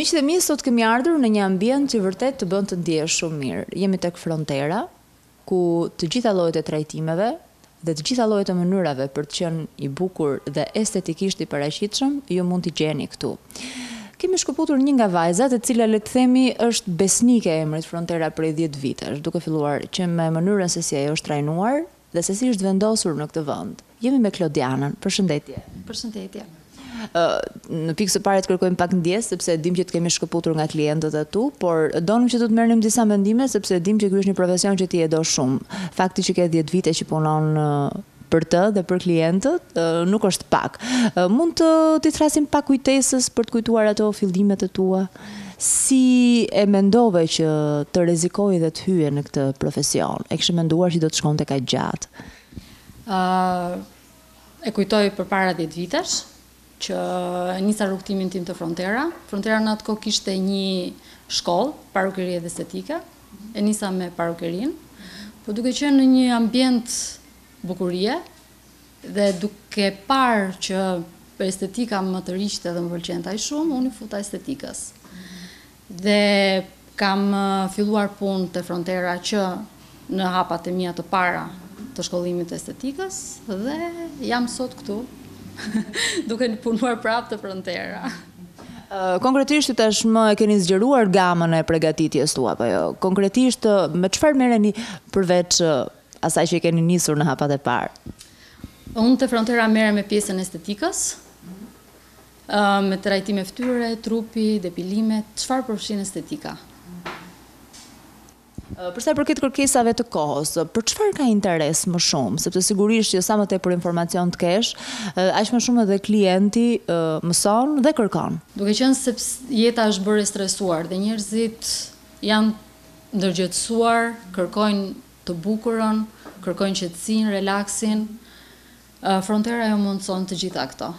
Miqtë e mi, sot kemi ardhur në një ambient që vërtet të bën të ndjehesh shumë mirë. Jemi tek frontera, ku të gjitha llojet e trajtimeve dhe të gjitha llojet e mënyrave për të qenë i bukur dhe estetikisht i paraqitshëm, ju mund t'i gjeni këtu. Kemi shkëputur një nga vajzat, e cila le të themi është besnike e emrit Frontera prej 10 vitesh, duke filluar që me mënyrën se si ajo është trajnuar dhe se si është vendosur në këtë vend. Jemi me Klodianën. Përshëndetje. Përshëndetje. Në pikë së pari të kërkojmë pak ndjes, sepse dim që të kemi shkëputur nga klientët atu, por donim që të merrnim disa mendime, sepse dim që ky është një profesion që ti e do shumë. Fakti që ke 10 vite që punon për të dhe për klientët nuk është pak. Mund të thrasim pak kujtesës për të kujtuar ato fillimet e tua? Si e mendove që të rrezikoje dhe të hyje në këtë profesion? E kishe menduar që do të shkonte kaq gjatë? E kujtoj përpara 10 vitesh që nisa rrugtimin tim të Frontera. Frontera në atë kohë kishte një shkollë, parukërie dhe estetike. E nisa me parukerin, por duke qenë në një ambient bukurie dhe duke parë që për estetika më të riqte dhe më pëlqente aq shumë, unë i futa estetikës. Dhe kam filluar punë te Frontera që në hapat e mia të para të shkollimit të estetikës dhe jam sot këtu duke punuar prapë të Frontera. Konkretisht tashmë e keni zgjeruar gamën e përgatitjes tua, apo jo? Konkretisht me çfarë merreni përveç asaj që keni nisur në hapat e parë? Unë te Frontera merrem me pjesën e estetikës, me trajtime fytyre, trupi, depilime, çfarë përfshin estetika. Për sa i përket kërkesave të kohës, për çfarë ka interes më shumë? Sepse sigurisht që sa më tepër informacion të kesh, aq më shumë edhe klienti mëson dhe kërkon. Duke qenë se jeta është bërë e stresuar dhe njerëzit janë ndërgjetësuar, kërkojnë të bukurën, kërkojnë qetësinë, relaksin, Frontera jo mundson të gjitha këto.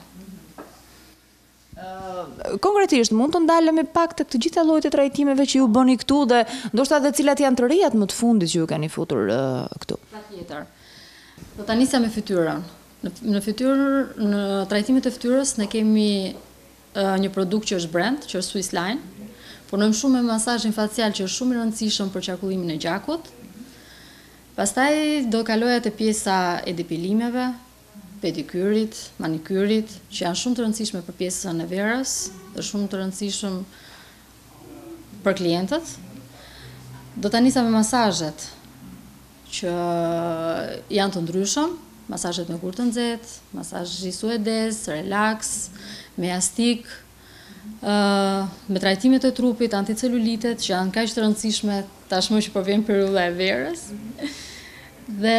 Konkretisht, mund të ndalemi pak të gjitha llojet e trajtimeve që ju bëni këtu dhe ndoshta edhe cilat janë të rejat më të fundit që ju keni futur këtu? Patjetër. Do ta nisja me fytyrën. Në fytyrë, në trajtimet e fytyrës ne kemi një produkt që është brand, që është Swiss Line. Punojmë shumë me masazhin facial që është shumë i rëndësishëm për qarkullimin e gjakut. Pastaj do kaloja te pjesa e depilimeve, pedikyrit, manikyrit, që janë shumë të rëndësishme për pjesën e verës dhe shumë të rëndësishëm për klientët. Do ta nisa me masazhet që janë të ndryshëm, masazhet me gur të nxehtë, masazhi suedez, relax, me jastik, me trajtimet e trupit, anticelulitet, që janë kaq të rëndësishme tashmë që po vjen periudha e verës. Dhe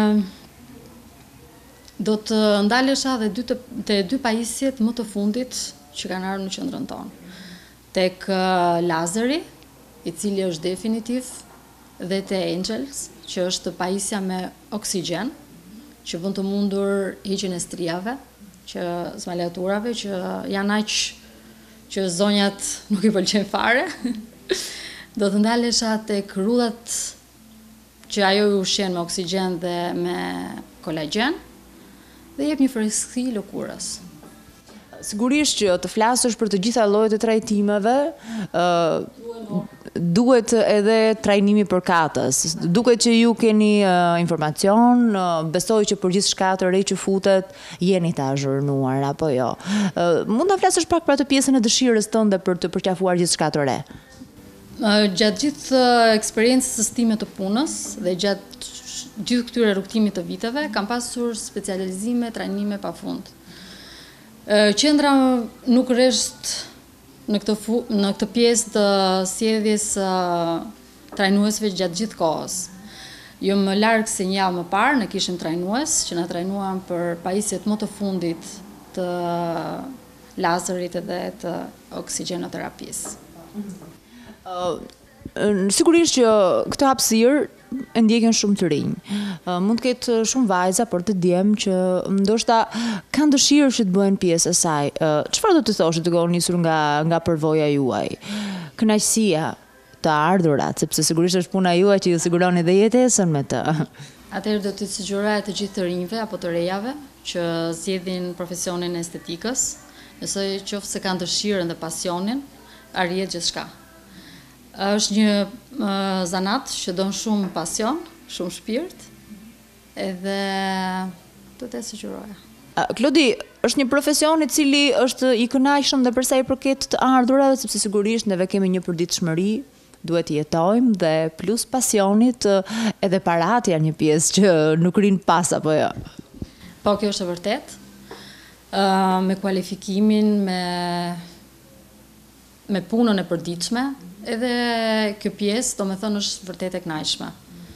do të ndalesha dhe te dy pajisjet më të fundit që kanë ardhur në qendrën tonë. Tek lazeri, i cili është definitiv, dhe te Angels, që është pajisja me oksigjen, që bën të mundur hiqjen e strijave, që smalaturave, që janë aq që zonjat nuk i pëlqen fare. Do të ndalesha tek rrudhat që ajo i ushqen me oksigjen dhe me kolagjen, dhe jep një freski lëkurës. Sigurisht që të flasësh për të gjitha llojet e trajtimeve, duhet edhe trajnimi përkatës. Duket që ju keni informacion, besoj që për gjithçka të re që futet jeni të azhurnuar apo jo. Mund ta flasësh pak për atë pjesën e dëshirës tënde për të përqafuar gjithçka të re? Gjatë gjithë eksperiencës time të punës dhe gjatë gjithë këtyre rrugtimit të viteve, kam pasur specializime, trajnime pafund. Qendra nuk rresht në këtë pjesë të sjelljes trajnuesve gjatë gjithë kohës. Jo më larg se një javë më parë ne kishim trajnues që na trajnuan për pajisjet më të fundit të lazerit dhe të oksigjenoterapisë. Sigurisht që këtë hapësirë e ndjekin shumë të rinj. Mund të ketë shumë vajza, por të djem që ndoshta kanë dëshirë që të bëhen pjesë e saj. Çfarë do të thoshit duke u nisur nga përvoja juaj? Kënaqësia, të ardhurat, sepse sigurisht është puna juaj që ju siguroni dhe jetesën me të. Atëherë do të sugjeroja të gjithë të rinjve apo të rejave që zgjedhin profesionin e estetikës, nëse qoftë se kanë dëshirën dhe pasionin, arrihet gjithçka. Është një zanat që don shumë pasion, shumë shpirt, edhe do të siguroja. Klodi, është një profesion i cili është i kënaqshëm dhe për sa i përket të ardhurave, sepse sigurisht neve kemi një përditshmëri, duhet të jetojmë dhe plus pasionit edhe parat janë një pjesë që nuk rin pas apo jo. Po, kjo është e vërtet. Me kualifikimin, me punën e përditshme, edhe kjo pjesë, do me thënë, është vërtet e kënaqshme.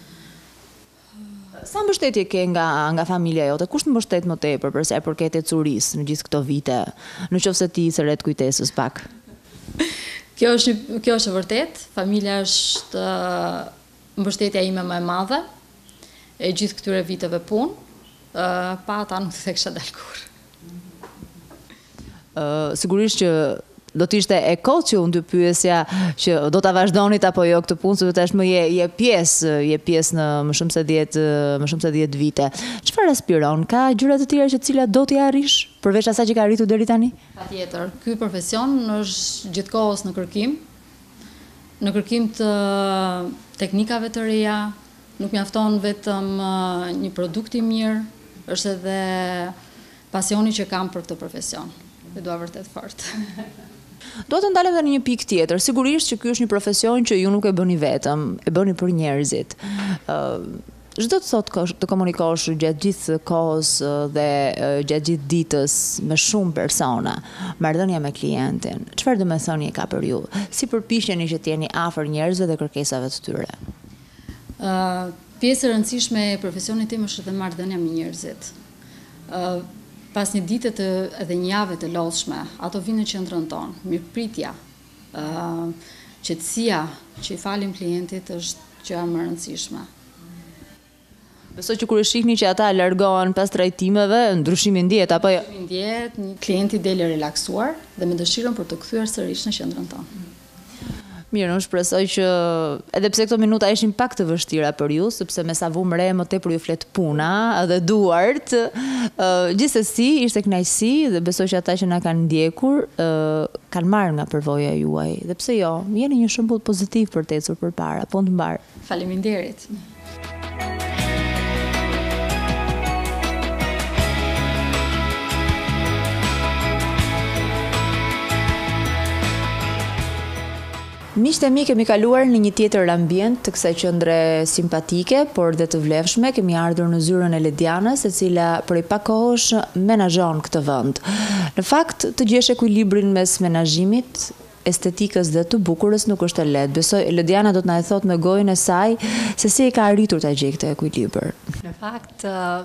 Sa mbështetje ke nga familja jote? Kush të mbështet më tepër për sa i përket ecurisë në gjithë këto vite, nëse ti se ret kujtesës pak? Kjo është e vërtet. Familja është mbështetja ime më e madhe e gjithë këtyre viteve punë. Pa ata nuk të kisha dalë kurrë. Sigurisht që do t'ishte e kot që unë të pyesja që do t'a vazhdonit apo jo këtë punë, sepse tashmë je pjesë në më shumë se 10 vite. Çfarë aspiron? Ka gjëra të tjera që cilat do t'i arrish përveç asaj që ka arritur deri tani? Patjetër, ky profesion është gjithkohës në kërkim të teknikave të reja, nuk mjafton vetëm një produkt i mirë, është edhe pasioni që kam për këtë profesion. Dhe dua vërtet fort. Do të ndalem dhe në një pikë tjetër. Sigurisht që ky është një profesion që ju nuk e bëni vetëm, e bëni për njerëzit. Çdo të thotë të komunikosh gjatë gjithë kohës dhe gjatë gjithë ditës me shumë persona, marrëdhënia me klientin. Çfarë domethënie ka për ju? Si përpiqeni që të jeni afër njerëzve dhe kërkesave të tyre? Pjesë e rëndësishme e profesionit tim është edhe marrëdhënia me njerëzit. Pas një dite edhe një jave të lodhshme, ato vinë në qendrën tonë, mirëpritja, qetësia që i falim klientit është gjë më e rëndësishme. Besoj që kur e shihni që ata largohen pas trajtimeve, ndryshimi ndjehet apo jo? Ndryshimi ndjehet, klienti deli relaksuar dhe me dëshirën për të kthyer sërish në qendrën tonë. Mirë, unë shpresoj që edhe pse këto minuta ishin pak të vështira për ju, sepse me sa vum re më tepër ju flet puna dhe duart. Gjithsesi ishte kënaqësi dhe besoj që ata që na kanë ndjekur kanë marrë nga përvoja juaj. Dhe pse jo, jeni një shembull pozitiv për të ecur përpara, po të mbar. Faleminderit. Miqtë e mi, kemi kaluar në një tjetër ambient të kësaj qendre simpatike, por dhe të vlefshme. Kemi ardhur në zyrën e Ledianës, e cila prej pak kohësh menaxhon këtë vend. Në fakt, të gjesh ekuilibrin mes menaxhimit, estetikës dhe të bukurës nuk është e lehtë. Besoj Lediana do të na e thotë me gojën e saj se si e ka arritur ta gjejë këtë ekuilibër. Në fakt,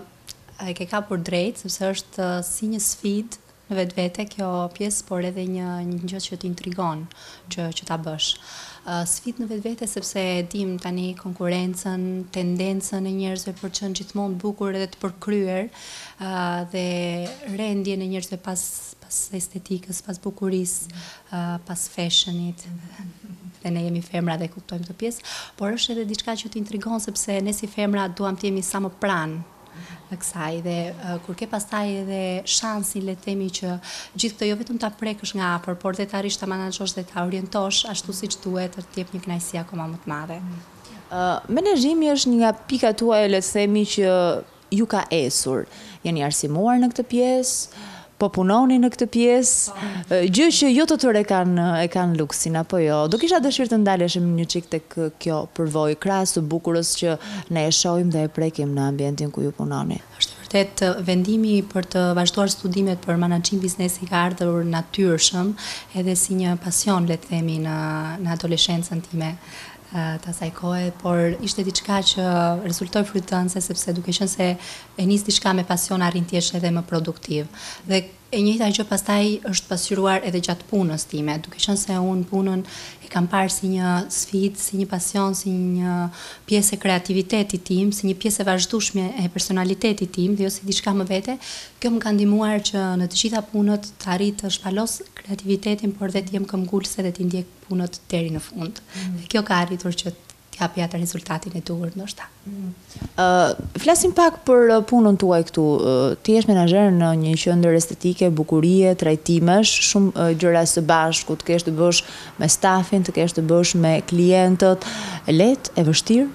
e ke kapur drejt, sepse është si një sfidë në vetvete kjo pjesë, por edhe një gjë që t'intrigon që ta bësh. Sfidë në vetvete sepse e dim tani konkurrencën, tendencën e njerëzve për të qenë gjithmonë bukur edhe të përkryer, dhe rendjen e njerëzve pas estetikës, pas bukurisë, pas fashionit. Dhe ne jemi femra dhe kuptojmë këtë pjesë, por është edhe diçka që t'intrigon sepse ne si femra duam të jemi sa më pranë në kësaj, dhe kur ke pastaj edhe shansin, le të themi, që gjithë këtë jo vetëm ta prekësh nga afër, por dhe ta arrish ta menaxhosh dhe ta orientosh ashtu siç duhet, të jep një kënaqësi akoma më të madhe. Menaxhimi është një nga pikat tuaja, le të themi, që ju ka esur. Jeni arsimuar në këtë pjesë, po punoni në këtë pjesë, gjë që jo të tërë e kanë luksin, apo jo. Do kisha dëshirë të ndaleshim një çik tek kjo përvojë krahas së bukurës që ne e shohim dhe e prekim në ambientin ku ju punoni. Është vërtet vendimi për të vazhduar studimet për menaxhim biznesi ka ardhur natyrshëm, edhe si një pasion, le të themi, në adoleshencën time të asaj kohe, por ishte diçka që rezultoi frytënëse, sepse duke qenë se e nis diçka me pasion, arrin të jesh edhe më produktiv. Dhe e njëjta gjë pastaj është pasqyruar edhe gjatë punës time, duke qenë se unë punën e kam parë si një sfidë, si një pasion, si një pjesë e kreativitetit tim, si një pjesë e vazhdueshme e personalitetit tim, dhe jo si diçka më vete. Kjo më ka ndihmuar që në të gjitha punët të arrit të shpalos kreativitetin, por dhe të jem këmbgulse dhe të ndjek punët deri në fund. Dhe kjo ka arritur që japi atë rezultatin e duhur ndoshta. Flasim pak për punën tuaj këtu. Ti je menaxher në një qendër estetike, bukurie, trajtimesh, shumë gjëra së bashku, të kesh të bësh me stafin, të kesh të bësh me klientët. E lehtë, e vështirë?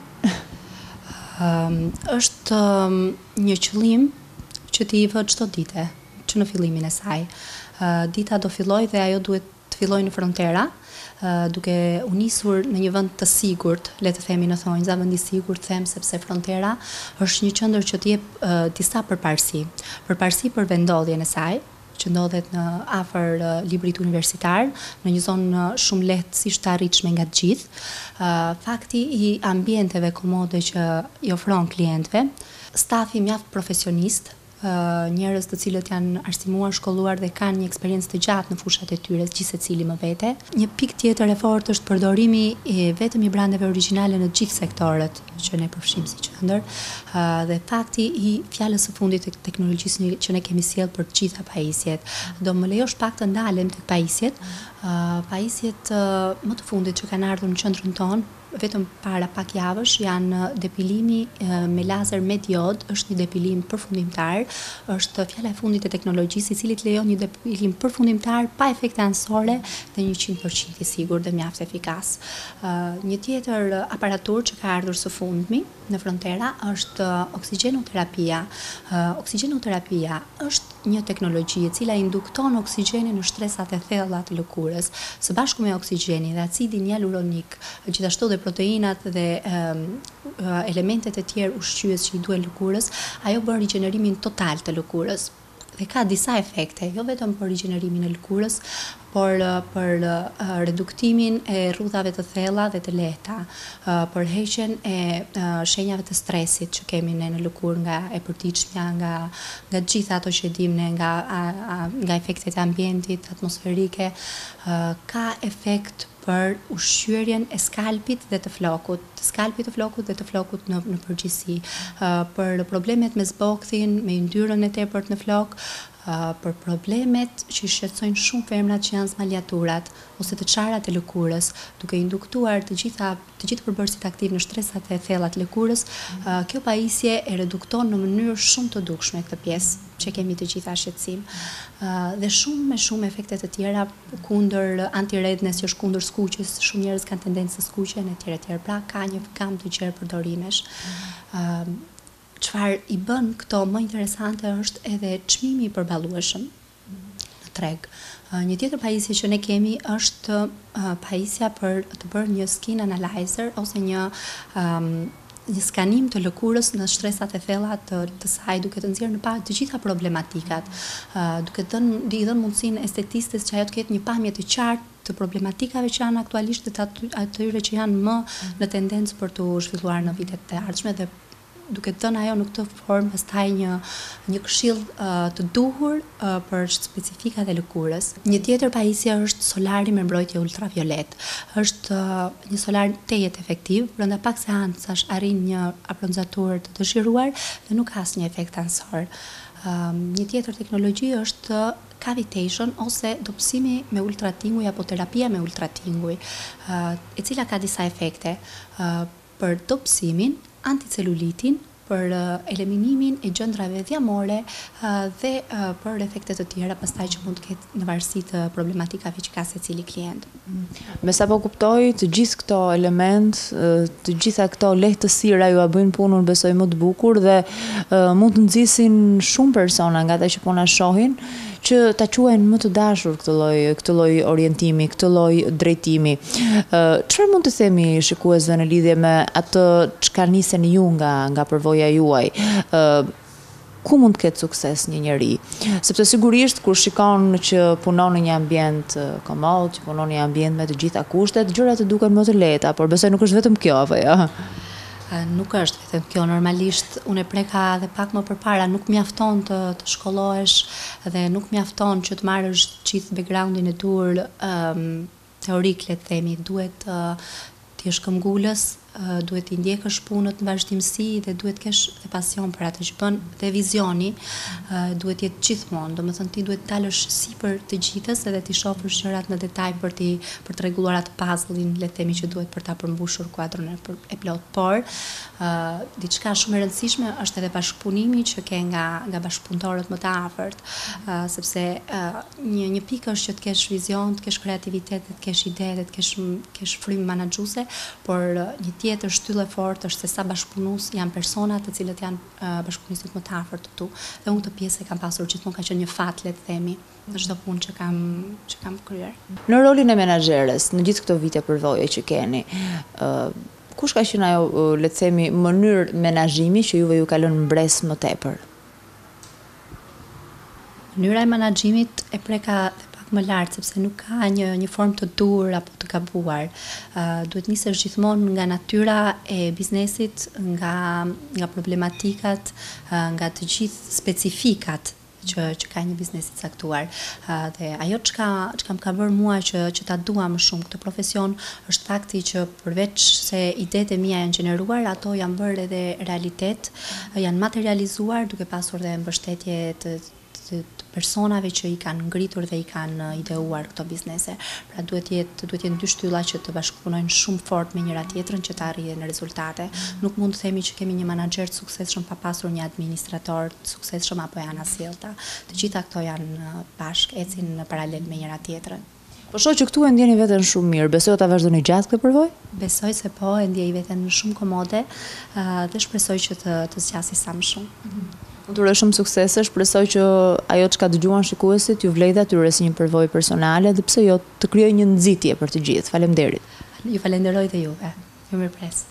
Është një qëllim që ti i vë çdo dite, që në fillimin e saj. Dita do filloj dhe ajo duhet të filloj në frontera, duke u nisur në një vend të sigurt, le të themi në thonjza, vend i sigurt them sepse frontera është një qendër që të jep disa përparësi për vendodhjen e saj, që ndodhet në afër librit universitar, në një zonë shumë lehtësisht të arritshme nga të gjithë. Fakti i ambienteve komode që i ofron klientëve, stafi mjaft profesionist, njerëz të cilët janë arsimuar, shkolluar dhe kanë një eksperiencë të gjatë në fushat e tyre, gjithsecili më vete. Një pikë tjetër e fortë është përdorimi vetëm i brandeve origjinale në të gjithë sektorët që ne përfshim si qendër, dhe fakti i fjalës së fundit të teknologjisë që ne kemi sjellë për të gjitha pajisjet. Do më lejosh pak të ndalem tek pajisjet. Pajisjet më të fundit që kanë ardhur në qendrën tonë, vetëm para pak javësh, janë depilimi me lazer me diod, është një depilim përfundimtar, është fjala e fundit e teknologjisë i cili të lejon një depilim përfundimtar pa efekte anësore dhe 100% i sigurt dhe mjaft efikas. Një tjetër aparatur që ka ardhur së fundmi në frontera është oksigenoterapia. Oksigenoterapia është një teknologji e cila indukton oksigjenin në shtresat e thella të lëkurës, së bashku me oksigjenin dhe acidin hyaluronik, gjithashtu dhe proteinat dhe elementet e tjerë ushqyes që i duhen lëkurës, ajo bën rigjenerimin total të lëkurës. Dhe ka disa efekte, jo vetëm për rigjenerimin e lëkurës, por për reduktimin e rrudhave të thella dhe të lehta, për heqjen e shenjave të stresit që kemi ne në lëkurë nga e përditshmja, nga gjitha ato që dim ne, nga efektet e ambientit atmosferike, ka efekt për ushqyerjen e skalpit dhe të flokut, dhe të flokut në përgjithësi, për problemet me zbokthin, me yndyrën e tepërt në flok, për problemet që i shqetësojnë shumë femrat që janë zmaljaturat ose të çarat e lëkurës, duke induktuar të gjithë përbërësit aktiv në shtresat e thella të lëkurës, kjo pajisje e redukton në mënyrë shumë të dukshme këtë pjesë që kemi të gjitha shqetësim. Dhe shumë efekte të tjera kundër anti-redness, që është kundër skuqjes, shumë njerëz kanë tendencë të skuqen e tjerë. Pra ka një gamë të gjerë përdorimesh. Çfarë i bën këto më interesante është edhe çmimi i përballueshëm në treg. Një tjetër pajisje që ne kemi është pajisja për të bërë një skin analyzer ose një skanim të lëkurës në shtresat e thella të saj, duke të nxjerrë në parë të gjitha problematikat, duke i dhënë mundësinë estetistes që ajo të ketë një pamje të qartë të problematikave që janë aktualisht dhe të atyre që janë më në tendencë për të zhvilluar në vitet e ardhshme, dhe duke thënë ajo në këtë formë pastaj një këshill të duhur për specifikat e lëkurës. Një tjetër pajisje është solari me mbrojtje ultraviolet. Është një solar tejet efektiv, brenda pak seancash arrin një abronzatur të dëshiruar dhe nuk ka asnjë efekt anësor. Një tjetër teknologji është cavitation ose dobësimi me ultratinguj apo terapia me ultratinguj, e cila ka disa efekte për dobësimin, anticelulitin, për eliminimin e gjendrave dhjamore dhe për efekte të tjera pastaj që mund të ketë në varësi të problematikave që ka secili klient. Me sa po kuptoj, të gjithë këto element, të gjitha këto lehtësira ju a bëjnë punën besoj më të bukur dhe mund të nxisin shumë persona nga ata që po na shohin, që ta quajnë më të dashur këtë lloj orientimi, këtë lloj drejtimi. Çfarë mund të themi shikuesve në lidhje me atë çka niseni ju nga përvoja juaj? Ku mund të ketë sukses një njeri? Sepse sigurisht kur shikon që punon në një ambient komod, që punon në një ambient me të gjitha kushtet, gjërat të duken më të lehta, por besoj nuk është vetëm kjo, apo jo? Nuk është vetëm kjo, normalisht unë e preka dhe pak më përpara, nuk mjafton të shkollohesh dhe nuk mjafton që të marrësh gjithë backgroundin e dur teorik, le të themi, duhet të jesh këmbgulës, duhet t'i ndjekësh punët në vazhdimsi dhe duhet të kesh dhe pasion për atë që bën dhe vizioni duhet jetë gjithmonë. Domethënë ti duhet dalësh sipër të gjithës edhe ti shohësh gjërat në detaj për të rregulluar atë puzzle-in, le të themi që duhet për ta përmbushur kuadrin e plot. Por diçka shumë e rëndësishme është edhe bashkëpunimi që ke nga bashkëpunëtorët më të afërt, sepse një pikë është që të kesh vizion, të kesh kreativitet, të kesh ide, të kesh frymë menaxhuese, por një tjetër shtyllë e fortë është se sa bashkëpunues janë persona të cilët janë bashkëpunësit më të afërt të tu. Dhe unë këtë pjesë e kam pasur gjithmonë, ka qenë një fat, le të themi, në çdo punë që kam kryer. Në rolin e menaxheres, në gjithë këto vite përvoje që keni, kush ka qenë ajo, le të themi, mënyrë menaxhimi që juve ju ka lënë mbres më tepër? Mënyra e menaxhimit e preka më lartë, sepse nuk ka një formë të dur apo të gabuar. Duhet nisesh gjithmonë nga natyra e biznesit, nga problematikat, nga të gjithë specifikat që ka një biznes i caktuar. Dhe ajo çka më ka bërë mua që ta dua më shumë këtë profesion është fakti që përveç se idetë e mia janë gjeneruar, ato janë bërë edhe realitet, janë materializuar duke pasur dhe mbështetje të personave që i kanë ngritur dhe i kanë ideuar këto biznese. Pra duhet jetë dy shtylla që të bashkëpunojnë shumë fort me njëra tjetrën që të arrijnë rezultate. Nuk mund të themi që kemi një menaxher të suksesshëm pa pasur një administrator të suksesshëm apo janë asjellta. Të gjitha këto janë bashkë, ecin në paralel me njëra tjetrën. Po shoh që këtu e ndjeni veten shumë mirë. Besoj ta vazhdoni gjatë këtë përvojë? Besoj se po, e ndjej veten shumë komode dhe shpresoj që të zgjasë sa më shumë. Unë të uroj shumë suksese, shpresoj që ajo çka dëgjuan shikuesit ju vlejë atyre si një përvojë personale dhe pse jo të krijojë një nxitje për të gjithë. Faleminderit. Ju falenderoj dhe juve. Ju mirëpres.